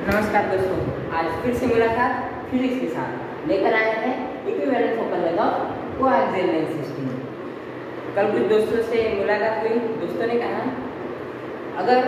नमस्कार दोस्तों, आज फिर से मुलाकात फिजिक्स के साथ लेकर आए हैं equivalent focal length of coaxial length system. कल कुछ दोस्तों से मुलाकात हुई। दोस्तों ने कहा अगर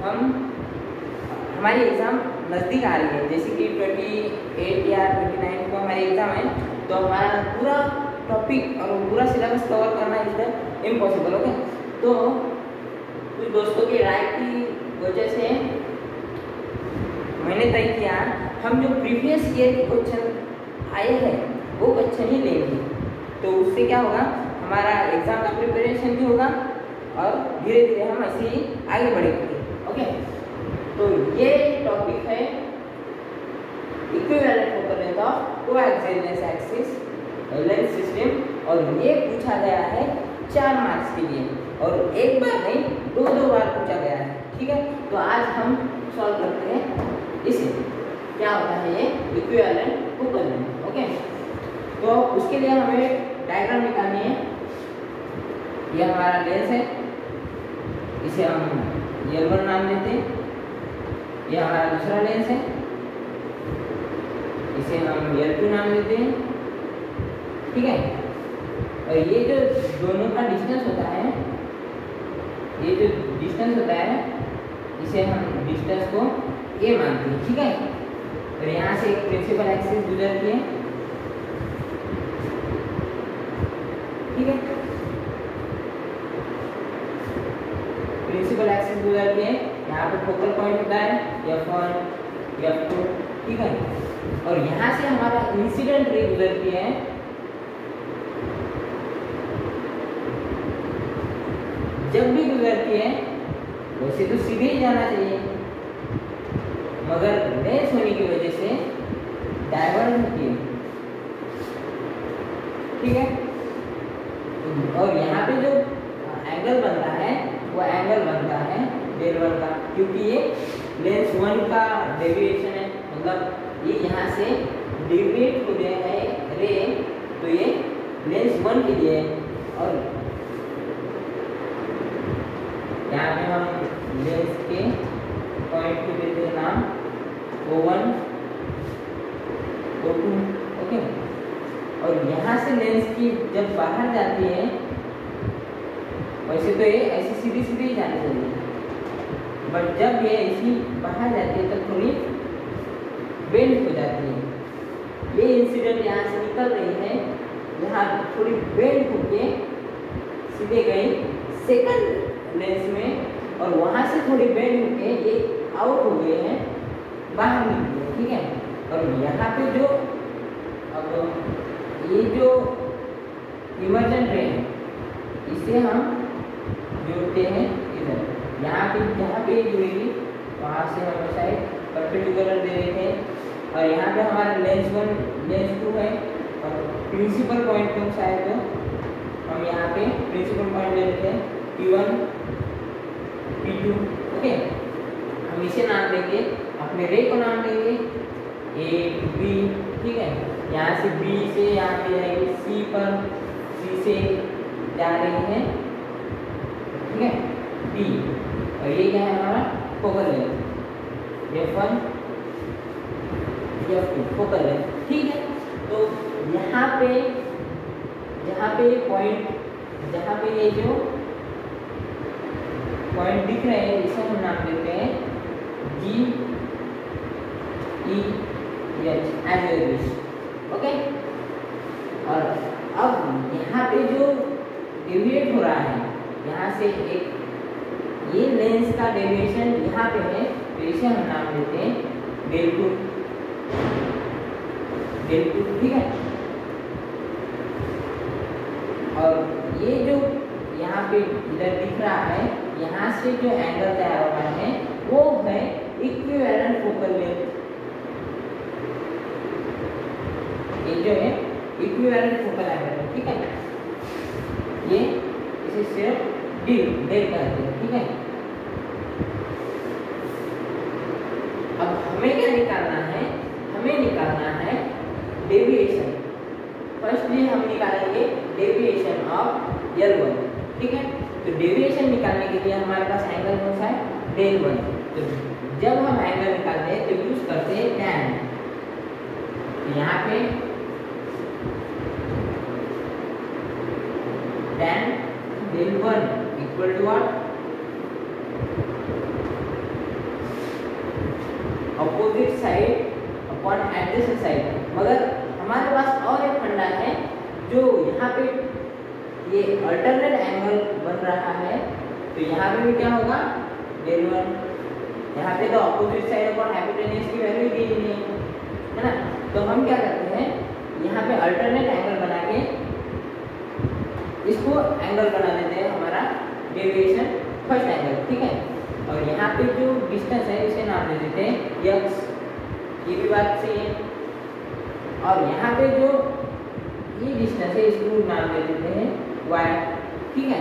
हमारी एग्ज़ाम नज़दीक आ रही है, जैसे कि 28 या 29 को हमारी एग्ज़ाम है, तो हमारा पूरा टॉपिक और पूरा सिलेबस कवर करना इज इम्पॉसिबल। ओके, तो कुछ दोस्तों की राय की वजह से मैंने तय किया हम जो प्रीवियस ईयर के क्वेश्चन आए हैं वो क्वेश्चन ही लेंगे। तो उससे क्या होगा, हमारा एग्जाम का प्रिपरेशन भी होगा और धीरे धीरे हम ऐसे ही आगे बढ़ेंगे। ओके, तो ये टॉपिक है equivalent focal length of coaxial length system और ये पूछा गया है 4 मार्क्स के लिए और एक बार नहीं दो बार पूछा गया है। ठीक है, तो आज हम सॉल्व करते हैं इसे। क्या होता है ये इक्विवेलेंट फोकल लेंथ। ओके, तो उसके लिए हमें डायग्राम निकालनी है। ये हमारा लेंस है, इसे हम L1 नाम देते हैं। ये हमारा दूसरा लेंस है, इसे हम L2 नाम देते हैं। ठीक है, और ये जो दोनों का डिस्टेंस होता है, ये जो डिस्टेंस होता है इसे हम डिस्टेंस को A मानते हैं। ठीक है, और यहाँ से एक प्रिंसिपल एक्सिस गुजरती है। ठीक है, प्रिंसिपल एक्सिस गुजरती है, यहाँ पे फोकल पॉइंट होता है F1, F2। ठीक है, और यहाँ से हमारा इंसिडेंट रे गुजरती है जब भी गुजरती है वैसे तो सीधे ही जाना चाहिए, मगर लेंस होने की वजह से डाइवर्ट होती है। ठीक है, और यहाँ पे जो एंगल बनता है वो एंगल बनता है del1 का, क्योंकि ये लेंस 1 का डेविएशन है। मतलब ये यहाँ से डेविएट हो गया है रे, तो ये लेंस 1 के लिए है। और यहाँ पे हम लेंस के पॉइंट को देते हैं नाम O1, O2। ओके, और यहाँ से लेंस की जब बाहर जाती है, वैसे तो ये ऐसी सीधी ही जानी चाहिए, बट जब ये ऐसी बाहर जाती है तो थोड़ी बेंड हो जाती है। ये इंसिडेंट यहाँ से निकल रही है, यहाँ थोड़ी बेंड होके सीधे गई सेकंड लेंस में, और वहाँ से थोड़ी बेंड होके ये आउट हो गए हैं, बाहर निकले। ठीक है, और यहाँ पे जो अब ये जो इमर्जेंट रे है इसे हम जोड़ते हैं इधर। यहाँ पे जहाँ पे जुड़ेगी वहाँ से हम शायद परपेंडिकुलर दे रहे थे, और यहाँ पे हमारा लेंस 1 लेंस 2 है, और प्रिंसिपल पॉइंट को शायद हम यहाँ पे प्रिंसिपल पॉइंट ले लेते हैं P1, P2। ओके, हम इसे नाम देंगे, अपने रे को नाम देंगे A to B। ठीक है, यहाँ से B से यहाँ पे जाएगी C पर, C से जा रही है, ठीक है, D। और ये क्या है हमारा focal length F1, F2 focal length. ठीक है, तो यहाँ पे पॉइंट, जहाँ पे ये जो पॉइंट दिख रहे हैं इसे हम नाम देते हैं G, E, H as you wish. Okay, और अब यहाँ पे जो डेविएट हो रहा है, यहाँ से एक ये लेंस का डेविएशन यहाँ पे है, तो इसे हम नाम देते हैं del2। ठीक है, और ये जो यहाँ पे इधर दिख रहा है, यहाँ से जो एंगल तैयार हो रहा है वो है इक्विवेलेंट फोकल लेंथ। ये जो है इक्विवेलेंट फोकल एंगल है। ठीक है, ये इसे सिर्फ डेल कहते हैं। ठीक है, अब हमें क्या निकालना है, हमें निकालना है डेविएशन। फर्स्टली हम निकालेंगे डेविएशन ऑफ L1। ठीक है, तो डेविएशन निकालने के लिए हमारे पास एंगल कौन सा है डेल वन। तो जब हम एंगल निकालते हैं तो यूज करते हैं टैन। यहाँ पे tan del one equal to what, opposite side upon adjacent side. मगर हमारे पास और एक फंडा है, जो यहाँ पे ये अल्टरनेट एंगल बन रहा है, तो यहाँ पे भी क्या होगा, डेल वन। यहाँ पे तो अपोजिट साइड अपॉन हाइपोटेन्यूज की वैल्यू दी नहीं है ना, तो हम क्या करते हैं, यहाँ पे अल्टरनेट एंगल बना के इसको एंगल बना देते हैं हमारा डेविएशन फर्स्ट एंगल, ठीक है। और यहाँ पे जो डिस्टेंस है इसे नाम दे देते हैं यक्स, ये भी बात सही है। और यहाँ पे जो ये डिस्टेंस है इसको नाम दे देते हैं वाई, ठीक है।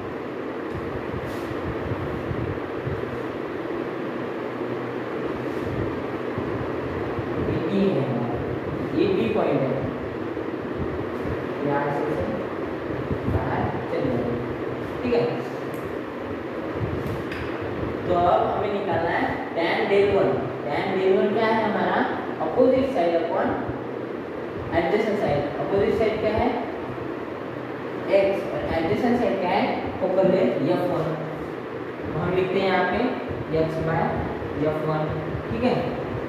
ये है, ये डी पॉइंट है, यहाँ से बाहर चल जाए, ठीक है। तो अब हमें निकालना है tan del one. tan del one क्या है हमारा, opposite side upon adjacent side. Opposite side क्या है x और एडजेसेंट साइड क्या है, फोकल लेंथ f1। तो हम लिखते हैं यहाँ पे x बाय f1, ठीक है।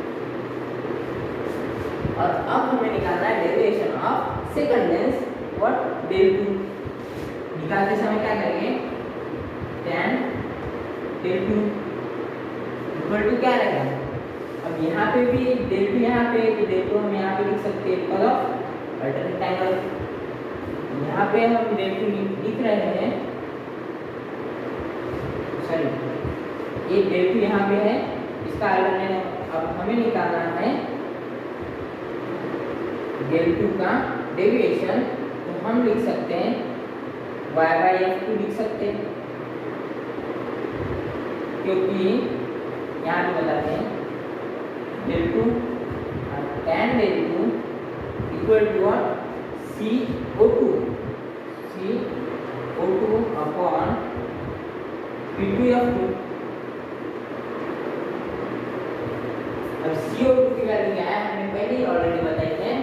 और अब हमें निकालना है deviation of second lens, what, del two. निकालते समय क्या करेंगे, tan del two equal to क्या रहेगा, अब यहाँ पे भी डेल टू, यहाँ पे तो डेल टू हम यहाँ पे लिख सकते हैं बिकॉज ऑफ अल्टरनेट एंगल। यहाँ पे हम डेल टू लिख रहे हैं, सॉरी ये डेल टू यहाँ पे है, इसका अल्टरनेट। अब हमें निकालना है डेल टू का डेविएशन, तो हम लिख सकते हैं y बाई f2 लिख सकते हैं, क्योंकि यहाँ पे बताते हैं del two tan del two equal to CO2 upon P2F2। अब CO2 की वैल्यू क्या है, हमने पहले ही ऑलरेडी बताई है,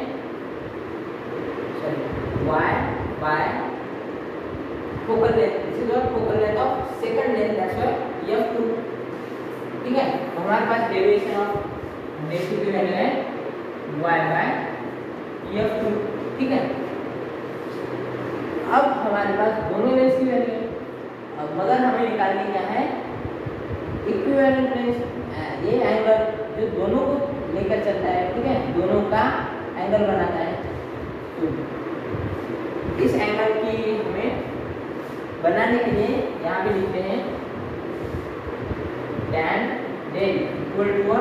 y by focal length, this is what focal length of second length, that's why f2, ठीक है। तो हमारे पास डेविएशन ऑफ डेल टू की वैल्यू है y बाय f2, ठीक है। अब हमारे पास दोनों लेंस की वैल्यू है, अब मगर हमें निकालनी क्या है, इक्विवेलेंट लेंस, ये एंगल जो दोनों को लेकर चलता है, ठीक है, दोनों का एंगल बनाता है। तो इस एंगल की हमें बनाने के लिए यहाँ पे लिखते हैं tan डेल इक्वल टू,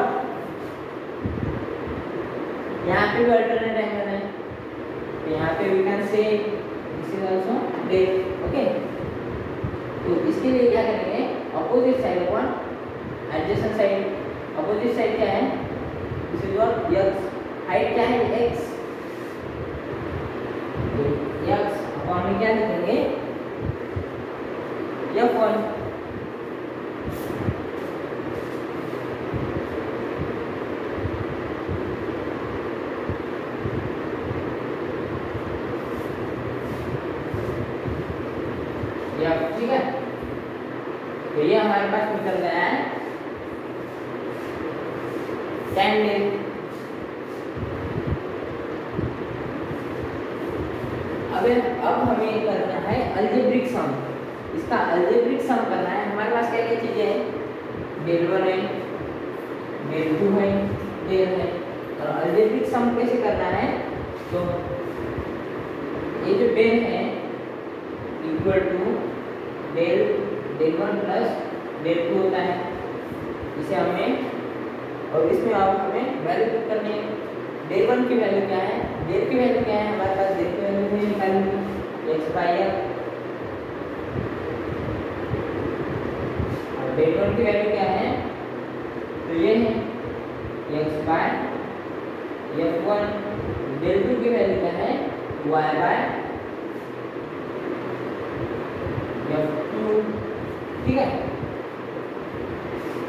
यहाँ पे भी अल्टरनेट एंगल है, तो यहाँ पे we can say this is also del, okay. तो इसके लिए क्या करेंगे, opposite side upon adjacent side. Opposite side क्या है, this is what x, height क्या है x, तो x अपॉन में क्या लिखेंगे f1। ठीक है, तो ये हमारे पास निकल गया है tan डेल। अब हमें करना है अलजेब्रिक सम। इसका अलजेब्रिक सम करना है। हमारे पास क्या क्या चीजें हैं, डेल वन है, डेल टू है, डेल है। और अलजेब्रिक सम कैसे करना है, तो ये जो डेल है equal to del one plus del two होता है, इसे हमें, और इसमें अब हमें वैल्यू पुट करनी है। डेल वन की वैल्यू क्या है, डेल की वैल्यू क्या है, हमारे पास डेल की वैल्यू नहीं निकालेंगे x बाई f, और डेल वन की वैल्यू क्या है, तो ये है x by f1। Del two की वैल्यू क्या है, y बाय f2, ठीक है।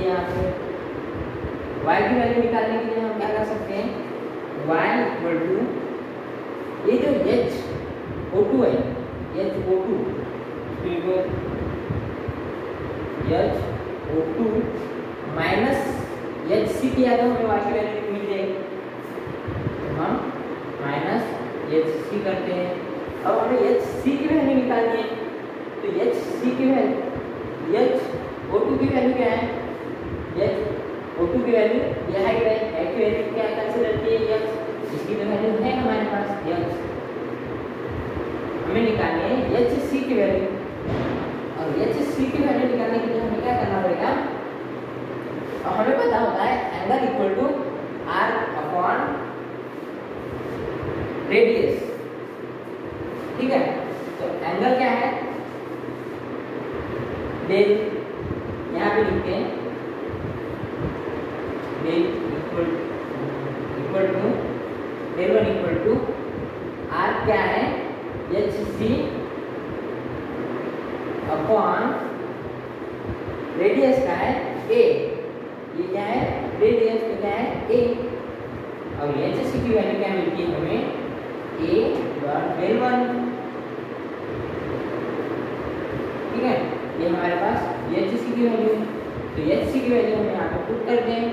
यहाँ पे y की वैल्यू निकालने के लिए हम क्या कर सकते हैं, y इक्वल टू ये जो HO2 है, HO2 माइनस HC किया तो हमें y की वैल्यू मिल जाएगी, तो हम माइनस HC करते हैं। अब हमें HC की वैल्यू निकालनी है, तो HC की वैल्यू HO2 की वैल्यू क्या है, HO2 की वैल्यू यह है, की वैल्यू क्या कंसीडर की है, इसकी तो वैल्यू है हमारे पास H, हमें निकालनी है HC की वैल्यू। और HC की वैल्यू निकालने के लिए हमें क्या करना पड़ेगा, और हमें पता होता है angle equal to R upon radius, ठीक है। तो एंगल क्या है, डेल, यहाँ पे लिखते हैं del equal to del one equal to R क्या है, HC अपॉन रेडियस का है A, ये क्या है रेडियस, तो क्या है A, और HC की वैल्यू क्या मिलती है हमें, A डॉट डेल वन, ठीक है। ये हमारे पास HC की वैल्यू है, तो HC की वैल्यू हम यहाँ पे पुट कर दें,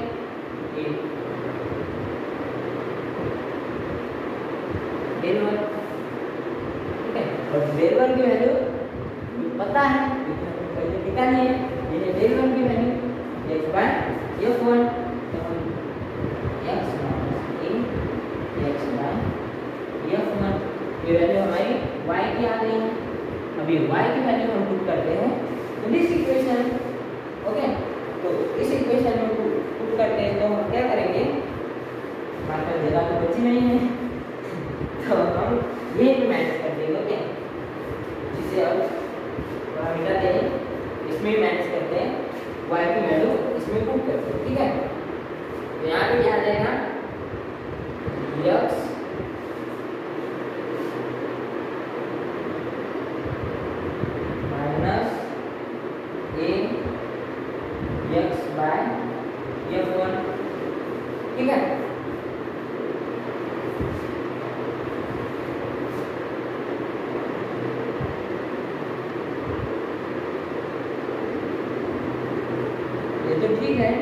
डेल वन, ठीक है। और डेल वन की वैल्यू पता है, पहले निकालनी है, ये डेल वन की वैल्यू x बाय f1, तो हम x minus x by f1, ये वैल्यू हमारी y की आ गई है। अभी y की वैल्यू हम पुट करते हैं इन दिस इक्वेशन, ओके। तो इस इक्वेशन में पुट करते हैं, तो हम क्या करेंगे, हमारे पास जगह तो बची नहीं है, तो हम ये मैनेज कर देंगे, ओके। जिसे अब मिटा दें, इसमें मैनेज करते हैं, y की वैल्यू इसमें पुट करते हैं, ठीक है। तो यहाँ पे क्या आ जाएगा, x minus a x by f1, ठीक है। ये तो ठीक है,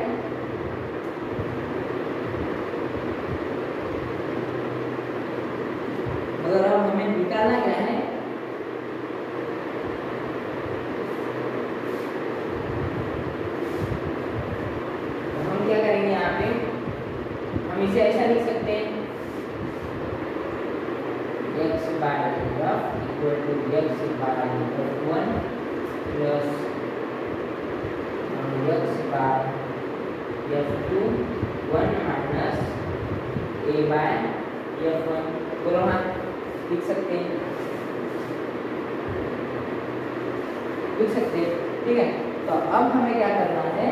मगर अब हमें निकालना क्या है, तो हम क्या करेंगे, यहाँ पे हम इसे ऐसा लिख सकते हैं, x by f equal to x by f1 plus x by f2 1 minus a by f1, दोनों हाथ लिख सकते हैं, ठीक है। तो अब हमें क्या करना है,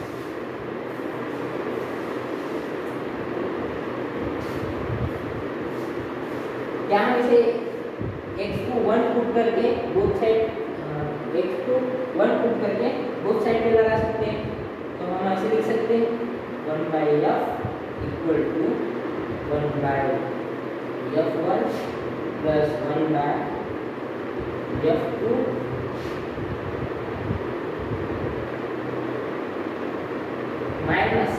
क्या हम इसे x को 1 पुट करके बोथ साइड, x को 1 पुट करके बोथ साइड पे लगा सकते हैं, तो हम ऐसे लिख सकते हैं 1 by f equal to 1 by f1 plus 1 by f2 minus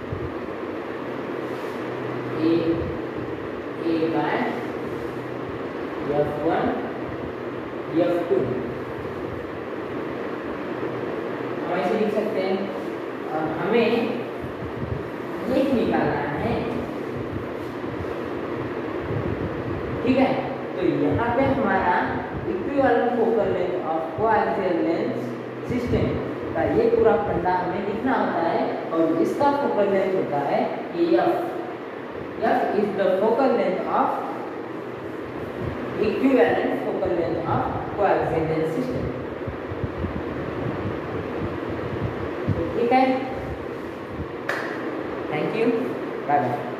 a by f1 f2, हम ऐसे लिख सकते हैं। और हमें ये निकालना है, ठीक है। तो यहाँ पे हमारा equivalent focal length of coaxial lens system का ये पूरा फंडा हमें लिखना होता है, और इसका फोकल लेंथ होता है f is the focal length of equivalent focal length of coaxial lens system, ठीक है। Thank you, bye bye.